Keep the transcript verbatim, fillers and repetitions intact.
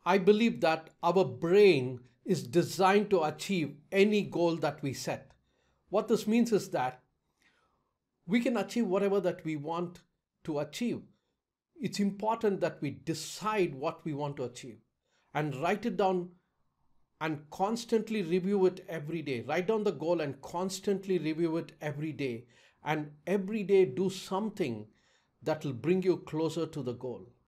I believe that our brain is designed to achieve any goal that we set. What this means is that we can achieve whatever that we want to achieve. It's important that we decide what we want to achieve and write it down and constantly review it every day. Write down the goal and constantly review it every day. And every day do something that will bring you closer to the goal.